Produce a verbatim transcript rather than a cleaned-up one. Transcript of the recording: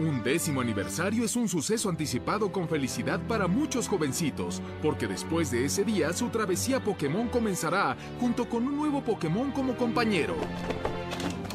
Un décimo aniversario es un suceso anticipado con felicidad para muchos jovencitos, porque después de ese día su travesía Pokémon comenzará junto con un nuevo Pokémon como compañero.